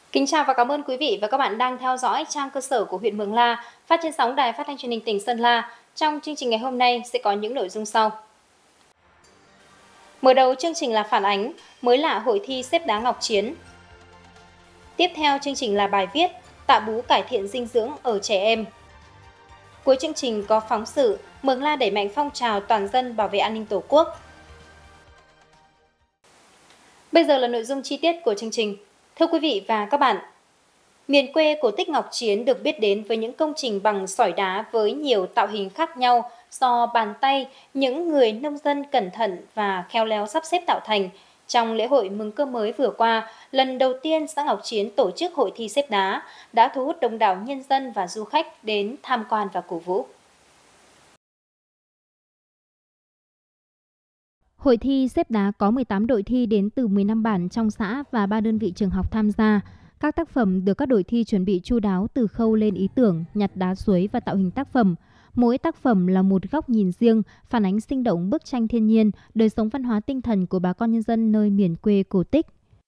Kính chào và cảm ơn quý vị và các bạn đang theo dõi trang cơ sở của huyện Mường La, phát trên sóng Đài Phát thanh Truyền hình tỉnh Sơn La. Trong chương trình ngày hôm nay sẽ có những nội dung sau. Mở đầu chương trình là phản ánh mới lạ hội thi xếp đá Ngọc Chiến. Tiếp theo chương trình là bài viết Tạ Bú cải thiện dinh dưỡng ở trẻ em. Cuối chương trình có phóng sự Mường La đẩy mạnh phong trào toàn dân bảo vệ an ninh Tổ quốc. Bây giờ là nội dung chi tiết của chương trình. Thưa quý vị và các bạn, miền quê cổ tích Ngọc Chiến được biết đến với những công trình bằng sỏi đá với nhiều tạo hình khác nhau do bàn tay những người nông dân cẩn thận và khéo léo sắp xếp tạo thành. Trong lễ hội mừng cơm mới vừa qua, lần đầu tiên xã Ngọc Chiến tổ chức hội thi xếp đá đã thu hút đông đảo nhân dân và du khách đến tham quan và cổ vũ. Hội thi xếp đá có 18 đội thi đến từ 15 bản trong xã và 3 đơn vị trường học tham gia. Các tác phẩm được các đội thi chuẩn bị chu đáo từ khâu lên ý tưởng, nhặt đá suối và tạo hình tác phẩm. Mỗi tác phẩm là một góc nhìn riêng, phản ánh sinh động bức tranh thiên nhiên, đời sống văn hóa tinh thần của bà con nhân dân nơi miền quê cổ tích.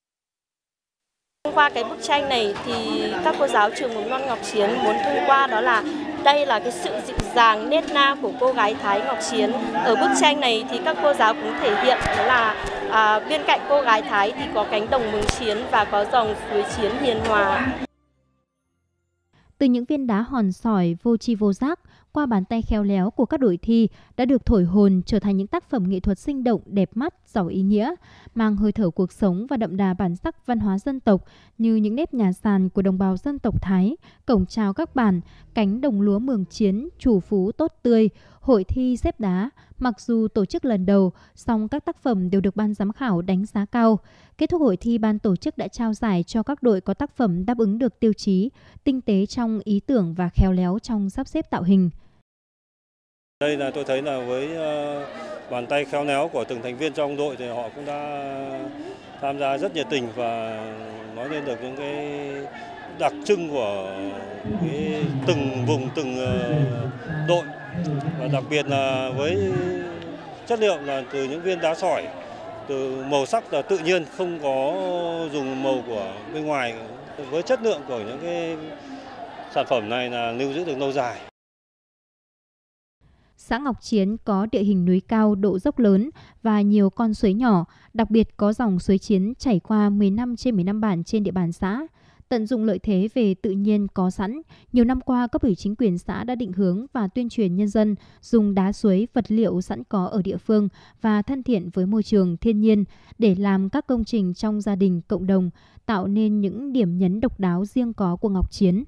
Qua cái bức tranh này thì các cô giáo trường mầm non Ngọc Chiến muốn thông qua đó là đây là cái sự dịu dàng nết na của cô gái Thái Ngọc Chiến. Ở bức tranh này thì các cô giáo cũng thể hiện đó là bên cạnh cô gái Thái thì có cánh đồng mường chiến và có dòng suối Chiến hiền hòa. Từ những viên đá hòn sỏi vô tri vô giác, qua bàn tay khéo léo của các đội thi đã được thổi hồn trở thành những tác phẩm nghệ thuật sinh động, đẹp mắt, giàu ý nghĩa, mang hơi thở cuộc sống và đậm đà bản sắc văn hóa dân tộc như những nếp nhà sàn của đồng bào dân tộc Thái, cổng chào các bản, cánh đồng lúa Mường Chiến, chủ phú tốt tươi, hội thi xếp đá. Mặc dù tổ chức lần đầu, song các tác phẩm đều được ban giám khảo đánh giá cao. Kết thúc hội thi, ban tổ chức đã trao giải cho các đội có tác phẩm đáp ứng được tiêu chí, tinh tế trong ý tưởng và khéo léo trong sắp xếp tạo hình. Đây là tôi thấy là với bàn tay khéo léo của từng thành viên trong đội thì họ cũng đã tham gia rất nhiệt tình và nói lên được những cái đặc trưng của từng vùng, từng đội. Và đặc biệt là với chất liệu là từ những viên đá sỏi, từ màu sắc là tự nhiên, không có dùng màu của bên ngoài. Với chất lượng của những cái sản phẩm này là lưu giữ được lâu dài. Xã Ngọc Chiến có địa hình núi cao, độ dốc lớn và nhiều con suối nhỏ, đặc biệt có dòng suối Chiến chảy qua 15 trên 15 bản trên địa bàn xã. Tận dụng lợi thế về tự nhiên có sẵn, nhiều năm qua cấp ủy chính quyền xã đã định hướng và tuyên truyền nhân dân dùng đá suối, vật liệu sẵn có ở địa phương và thân thiện với môi trường thiên nhiên để làm các công trình trong gia đình, cộng đồng, tạo nên những điểm nhấn độc đáo riêng có của Ngọc Chiến.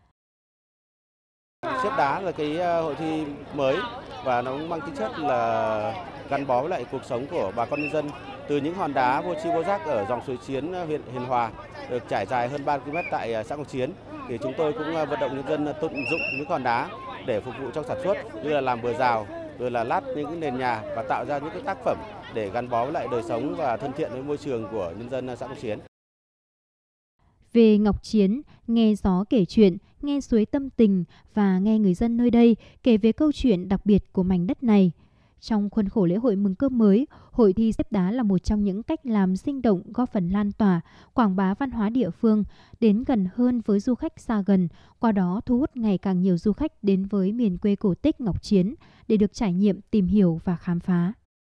Xếp đá là cái hội thi mới và nó cũng mang tính chất là gắn bó với lại cuộc sống của bà con nhân dân. Từ những hòn đá vô tri vô giác ở dòng suối Chiến, huyện Hiền Hòa được trải dài hơn 3 km tại xã Ngọc Chiến, thì chúng tôi cũng vận động nhân dân tận dụng những hòn đá để phục vụ trong sản xuất, như là làm bờ rào, rồi là lát những cái nền nhà và tạo ra những cái tác phẩm để gắn bó với lại đời sống và thân thiện với môi trường của nhân dân xã Ngọc Chiến. Về Ngọc Chiến, nghe gió kể chuyện, nghe suối tâm tình và nghe người dân nơi đây kể về câu chuyện đặc biệt của mảnh đất này. Trong khuôn khổ lễ hội mừng cơm mới, hội thi xếp đá là một trong những cách làm sinh động góp phần lan tỏa, quảng bá văn hóa địa phương đến gần hơn với du khách xa gần, qua đó thu hút ngày càng nhiều du khách đến với miền quê cổ tích Ngọc Chiến để được trải nghiệm, tìm hiểu và khám phá.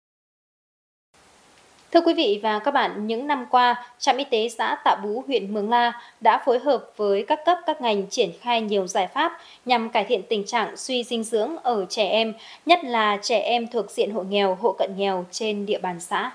Thưa quý vị và các bạn, những năm qua, trạm y tế xã Tạ Bú, huyện Mường La đã phối hợp với các cấp các ngành triển khai nhiều giải pháp nhằm cải thiện tình trạng suy dinh dưỡng ở trẻ em, nhất là trẻ em thuộc diện hộ nghèo, hộ cận nghèo trên địa bàn xã.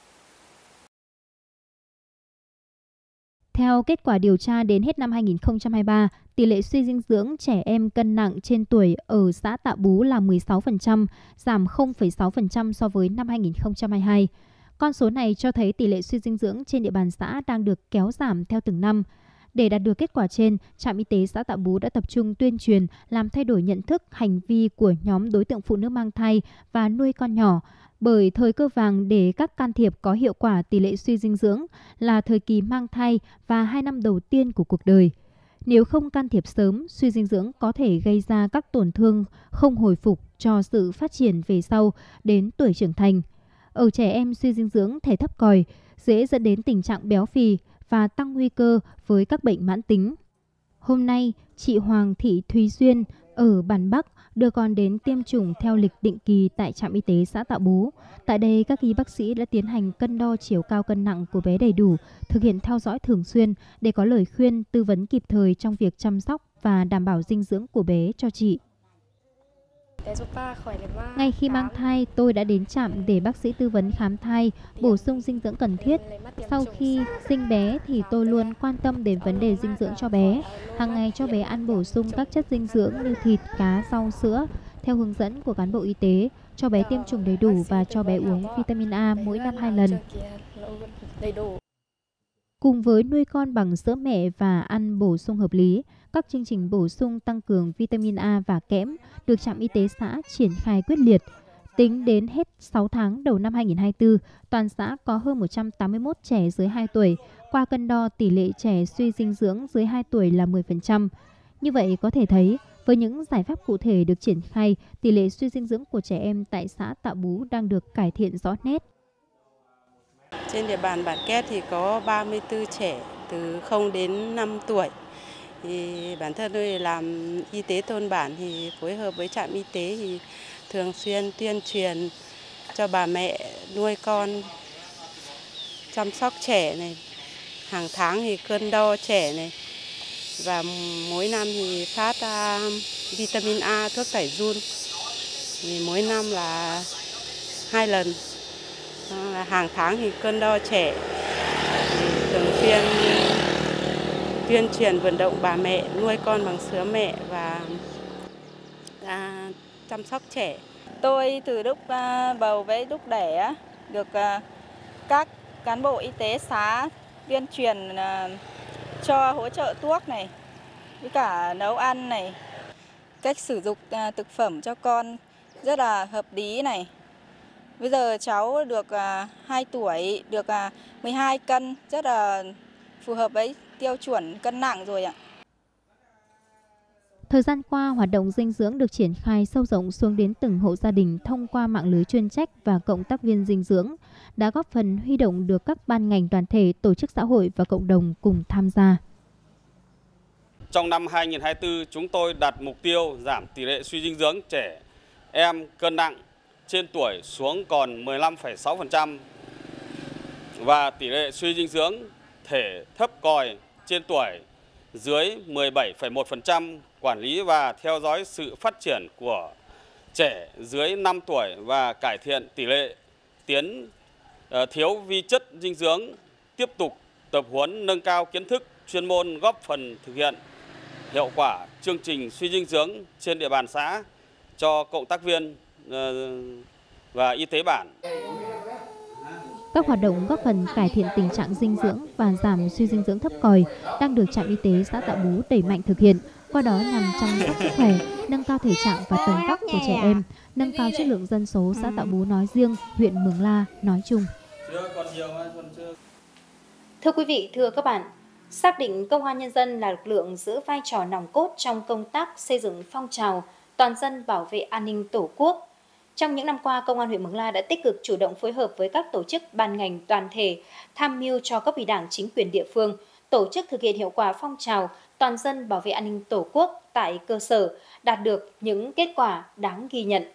Theo kết quả điều tra đến hết năm 2023, tỷ lệ suy dinh dưỡng trẻ em cân nặng trên tuổi ở xã Tạ Bú là 16%, giảm 0,6% so với năm 2022. Con số này cho thấy tỷ lệ suy dinh dưỡng trên địa bàn xã đang được kéo giảm theo từng năm. Để đạt được kết quả trên, trạm y tế xã Tạ Bú đã tập trung tuyên truyền, làm thay đổi nhận thức, hành vi của nhóm đối tượng phụ nữ mang thai và nuôi con nhỏ. Bởi thời cơ vàng để các can thiệp có hiệu quả tỷ lệ suy dinh dưỡng là thời kỳ mang thai và 2 năm đầu tiên của cuộc đời. Nếu không can thiệp sớm, suy dinh dưỡng có thể gây ra các tổn thương không hồi phục cho sự phát triển về sau đến tuổi trưởng thành. Ở trẻ em suy dinh dưỡng thể thấp còi, dễ dẫn đến tình trạng béo phì, và tăng nguy cơ với các bệnh mãn tính. Hôm nay, chị Hoàng Thị Thúy Duyên ở Bản Bắc đưa con đến tiêm chủng theo lịch định kỳ tại trạm y tế xã Tạ Bú. Tại đây, các y bác sĩ đã tiến hành cân đo chiều cao cân nặng của bé đầy đủ, thực hiện theo dõi thường xuyên để có lời khuyên, tư vấn kịp thời trong việc chăm sóc và đảm bảo dinh dưỡng của bé cho chị. Ngay khi mang thai, tôi đã đến trạm để bác sĩ tư vấn khám thai, bổ sung dinh dưỡng cần thiết. Sau khi sinh bé thì tôi luôn quan tâm đến vấn đề dinh dưỡng cho bé. Hàng ngày cho bé ăn bổ sung các chất dinh dưỡng như thịt, cá, rau, sữa. Theo hướng dẫn của cán bộ y tế, cho bé tiêm chủng đầy đủ và cho bé uống vitamin A mỗi năm 2 lần. Cùng với nuôi con bằng sữa mẹ và ăn bổ sung hợp lý, các chương trình bổ sung tăng cường vitamin A và kẽm được trạm y tế xã triển khai quyết liệt. Tính đến hết 6 tháng đầu năm 2024, toàn xã có hơn 181 trẻ dưới 2 tuổi. Qua cân đo, tỷ lệ trẻ suy dinh dưỡng dưới 2 tuổi là 10%. Như vậy có thể thấy, với những giải pháp cụ thể được triển khai, tỷ lệ suy dinh dưỡng của trẻ em tại xã Tạ Bú đang được cải thiện rõ nét. Trên địa bàn bản Két thì có 34 trẻ từ 0 đến 5 tuổi. Thì bản thân tôi làm y tế thôn bản thì phối hợp với trạm y tế thì thường xuyên tuyên truyền cho bà mẹ nuôi con, chăm sóc trẻ này, hàng tháng thì cân đo trẻ này, và mỗi năm thì phát vitamin A, thuốc tẩy giun, thì mỗi năm là 2 lần. Hàng tháng thì cân đo trẻ, thì thường xuyên tuyên truyền vận động bà mẹ nuôi con bằng sữa mẹ và chăm sóc trẻ. Tôi từ lúc bầu với lúc đẻ được các cán bộ y tế xã tuyên truyền cho hỗ trợ thuốc này, với cả nấu ăn này, cách sử dụng thực phẩm cho con rất là hợp lý này. Bây giờ cháu được 2 tuổi, được 12 cân, rất là phù hợp với tiêu chuẩn cân nặng rồi ạ. Thời gian qua, hoạt động dinh dưỡng được triển khai sâu rộng xuống đến từng hộ gia đình thông qua mạng lưới chuyên trách và cộng tác viên dinh dưỡng, đã góp phần huy động được các ban ngành đoàn thể, tổ chức xã hội và cộng đồng cùng tham gia. Trong năm 2024, chúng tôi đặt mục tiêu giảm tỷ lệ suy dinh dưỡng trẻ em cân nặng trên tuổi xuống còn 15,6% và tỷ lệ suy dinh dưỡng thể thấp còi trên tuổi dưới 17,1%, quản lý và theo dõi sự phát triển của trẻ dưới 5 tuổi và cải thiện tỷ lệ thiếu vi chất dinh dưỡng, tiếp tục tập huấn nâng cao kiến thức chuyên môn góp phần thực hiện hiệu quả chương trình suy dinh dưỡng trên địa bàn xã cho cộng tác viên và y tế bản. Các hoạt động góp phần cải thiện tình trạng dinh dưỡng và giảm suy dinh dưỡng thấp còi đang được trạm y tế xã Tạ Bú đẩy mạnh thực hiện, qua đó nhằm chăm sóc sức khỏe, nâng cao thể trạng và tầm vóc của trẻ em, nâng cao chất lượng dân số xã Tạ Bú nói riêng, huyện Mường La nói chung. Thưa quý vị, thưa các bạn, xác định Công an Nhân dân là lực lượng giữ vai trò nòng cốt trong công tác xây dựng phong trào toàn dân bảo vệ an ninh Tổ quốc. Trong những năm qua, Công an huyện Mường La đã tích cực chủ động phối hợp với các tổ chức, ban ngành, đoàn thể, tham mưu cho cấp ủy Đảng, chính quyền địa phương, tổ chức thực hiện hiệu quả phong trào toàn dân bảo vệ an ninh Tổ quốc tại cơ sở, đạt được những kết quả đáng ghi nhận.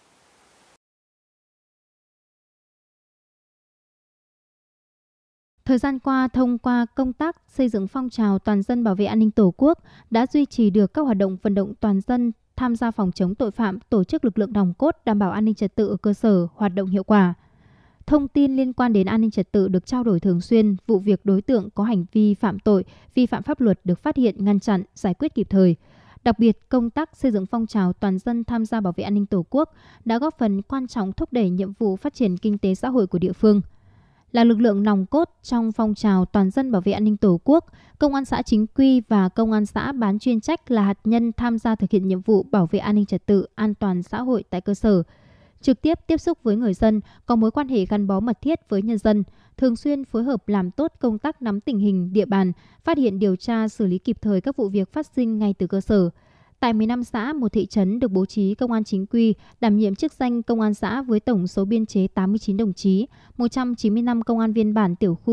Thời gian qua, thông qua công tác xây dựng phong trào toàn dân bảo vệ an ninh Tổ quốc đã duy trì được các hoạt động vận động toàn dân tham gia phòng chống tội phạm, tổ chức lực lượng nòng cốt đảm bảo an ninh trật tự ở cơ sở hoạt động hiệu quả. Thông tin liên quan đến an ninh trật tự được trao đổi thường xuyên, vụ việc đối tượng có hành vi phạm tội, vi phạm pháp luật được phát hiện, ngăn chặn, giải quyết kịp thời. Đặc biệt, công tác xây dựng phong trào toàn dân tham gia bảo vệ an ninh Tổ quốc đã góp phần quan trọng thúc đẩy nhiệm vụ phát triển kinh tế xã hội của địa phương. Là lực lượng nòng cốt trong phong trào toàn dân bảo vệ an ninh Tổ quốc, Công an xã chính quy và Công an xã bán chuyên trách là hạt nhân tham gia thực hiện nhiệm vụ bảo vệ an ninh trật tự, an toàn xã hội tại cơ sở. Trực tiếp tiếp xúc với người dân, có mối quan hệ gắn bó mật thiết với nhân dân, thường xuyên phối hợp làm tốt công tác nắm tình hình địa bàn, phát hiện điều tra xử lý kịp thời các vụ việc phát sinh ngay từ cơ sở. Tại 15 xã, một thị trấn được bố trí công an chính quy, đảm nhiệm chức danh công an xã với tổng số biên chế 89 đồng chí, 195 công an viên bản tiểu khu,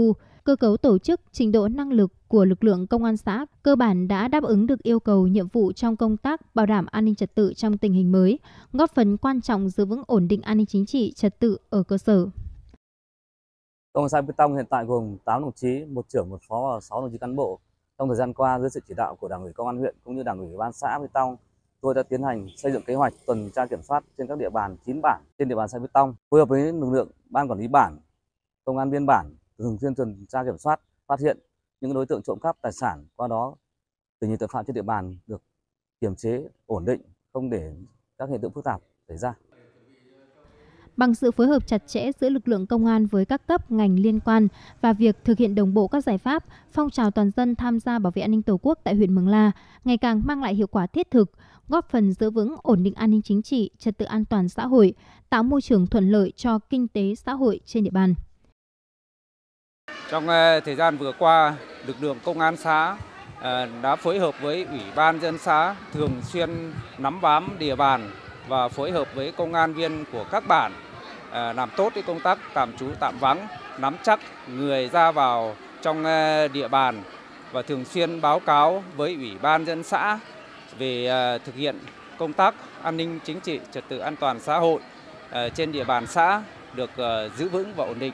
cơ cấu tổ chức, trình độ năng lực của lực lượng công an xã cơ bản đã đáp ứng được yêu cầu nhiệm vụ trong công tác bảo đảm an ninh trật tự trong tình hình mới, góp phần quan trọng giữ vững ổn định an ninh chính trị, trật tự ở cơ sở. Công an xã Bê Tông hiện tại gồm 8 đồng chí, 1 trưởng, 1 phó và 6 đồng chí cán bộ. Trong thời gian qua, dưới sự chỉ đạo của Đảng ủy Công an huyện cũng như Đảng ủy Ban xã Bê Tông, tôi đã tiến hành xây dựng kế hoạch tuần tra kiểm soát trên các địa bàn 9 bản trên địa bàn xã Bê Tông, phối hợp với lực lượng ban quản lý bản, công an viên bản thường xuyên tuần tra kiểm soát, phát hiện những đối tượng trộm cắp tài sản, qua đó tình hình tội phạm trên địa bàn được kiềm chế, ổn định, không để các hiện tượng phức tạp xảy ra. Bằng sự phối hợp chặt chẽ giữa lực lượng công an với các cấp ngành liên quan và việc thực hiện đồng bộ các giải pháp, phong trào toàn dân tham gia bảo vệ an ninh Tổ quốc tại huyện Mường La ngày càng mang lại hiệu quả thiết thực, góp phần giữ vững ổn định an ninh chính trị, trật tự an toàn xã hội, tạo môi trường thuận lợi cho kinh tế xã hội trên địa bàn. Trong thời gian vừa qua, lực lượng công an xã đã phối hợp với Ủy ban dân xã thường xuyên nắm bám địa bàn và phối hợp với công an viên của các bản làm tốt cái công tác tạm trú tạm vắng, nắm chắc người ra vào trong địa bàn và thường xuyên báo cáo với Ủy ban dân xã về thực hiện công tác an ninh chính trị, trật tự an toàn xã hội trên địa bàn xã được giữ vững và ổn định.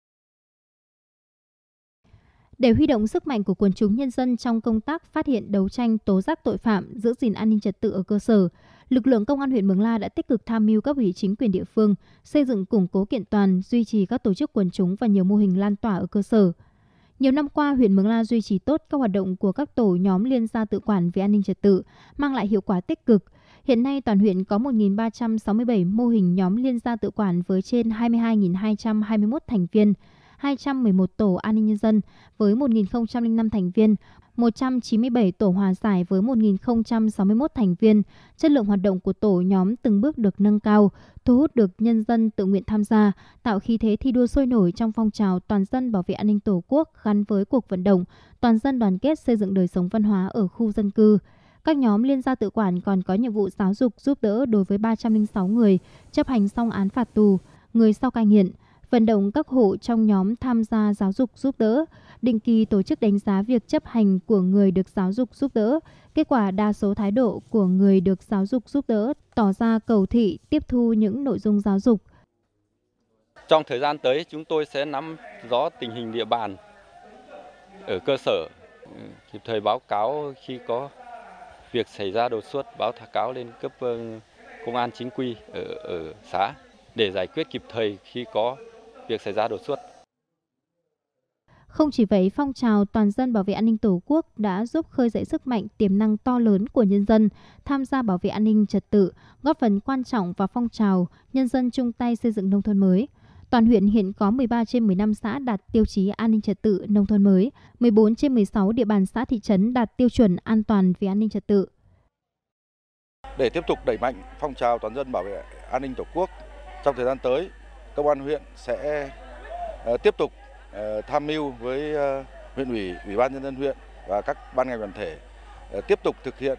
Để huy động sức mạnh của quần chúng nhân dân trong công tác phát hiện, đấu tranh, tố giác tội phạm, giữ gìn an ninh trật tự ở cơ sở, lực lượng công an huyện Mường La đã tích cực tham mưu cấp ủy chính quyền địa phương, xây dựng củng cố kiện toàn, duy trì các tổ chức quần chúng và nhiều mô hình lan tỏa ở cơ sở. Nhiều năm qua, huyện Mường La duy trì tốt các hoạt động của các tổ nhóm liên gia tự quản về an ninh trật tự, mang lại hiệu quả tích cực. Hiện nay, toàn huyện có 1.367 mô hình nhóm liên gia tự quản với trên 22.221 thành viên, 211 tổ an ninh nhân dân với 1.005 thành viên, 197 tổ hòa giải với 1.061 thành viên. Chất lượng hoạt động của tổ nhóm từng bước được nâng cao, thu hút được nhân dân tự nguyện tham gia, tạo khí thế thi đua sôi nổi trong phong trào toàn dân bảo vệ an ninh Tổ quốc gắn với cuộc vận động toàn dân đoàn kết xây dựng đời sống văn hóa ở khu dân cư. Các nhóm liên gia tự quản còn có nhiệm vụ giáo dục giúp đỡ đối với 306 người chấp hành xong án phạt tù, người sau cai nghiện, vận động các hộ trong nhóm tham gia giáo dục giúp đỡ, định kỳ tổ chức đánh giá việc chấp hành của người được giáo dục giúp đỡ. Kết quả đa số thái độ của người được giáo dục giúp đỡ tỏ ra cầu thị tiếp thu những nội dung giáo dục. Trong thời gian tới, chúng tôi sẽ nắm rõ tình hình địa bàn ở cơ sở, kịp thời báo cáo khi có việc xảy ra đột xuất, báo cáo lên cấp công an chính quy ở xã để giải quyết kịp thời khi có việc xảy ra đột xuất. Không chỉ vậy, phong trào toàn dân bảo vệ an ninh Tổ quốc đã giúp khơi dậy sức mạnh tiềm năng to lớn của nhân dân tham gia bảo vệ an ninh trật tự, góp phần quan trọng vào phong trào nhân dân chung tay xây dựng nông thôn mới. Toàn huyện hiện có 13 trên 15 xã đạt tiêu chí an ninh trật tự nông thôn mới, 14 trên 16 địa bàn xã thị trấn đạt tiêu chuẩn an toàn về an ninh trật tự. Để tiếp tục đẩy mạnh phong trào toàn dân bảo vệ an ninh Tổ quốc, trong thời gian tới, Công an huyện sẽ tiếp tục tham mưu với huyện ủy, Ủy ban nhân dân huyện và các ban ngành đoàn thể tiếp tục thực hiện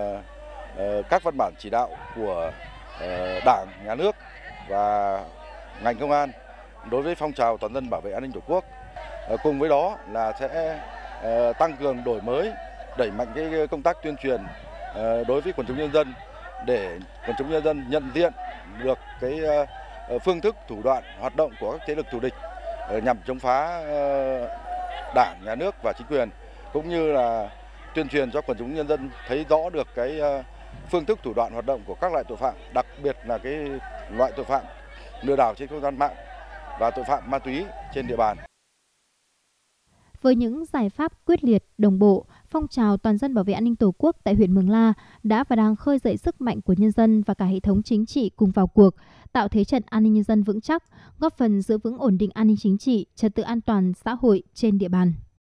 các văn bản chỉ đạo của Đảng, Nhà nước và ngành công an đối với phong trào toàn dân bảo vệ an ninh Tổ quốc. Cùng với đó là sẽ tăng cường đổi mới, đẩy mạnh cái công tác tuyên truyền đối với quần chúng nhân dân để quần chúng nhân dân nhận diện được cái phương thức, thủ đoạn hoạt động của các thế lực thù địch nhằm chống phá Đảng, Nhà nước và chính quyền, cũng như là tuyên truyền cho quần chúng nhân dân thấy rõ được cái phương thức, thủ đoạn hoạt động của các loại tội phạm, đặc biệt là cái loại tội phạm lừa đảo trên không gian mạng và tội phạm ma túy trên địa bàn. Với những giải pháp quyết liệt, đồng bộ, phong trào toàn dân bảo vệ an ninh Tổ quốc tại huyện Mường La đã và đang khơi dậy sức mạnh của nhân dân và cả hệ thống chính trị cùng vào cuộc, tạo thế trận an ninh nhân dân vững chắc, góp phần giữ vững ổn định an ninh chính trị, trật tự an toàn xã hội trên địa bàn.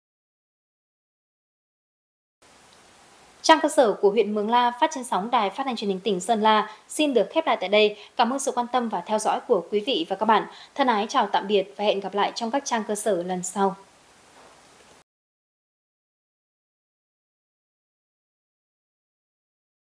Trang cơ sở của huyện Mường La phát trên sóng Đài Phát thanh Truyền hình tỉnh Sơn La xin được khép lại tại đây. Cảm ơn sự quan tâm và theo dõi của quý vị và các bạn. Thân ái chào tạm biệt và hẹn gặp lại trong các trang cơ sở lần sau.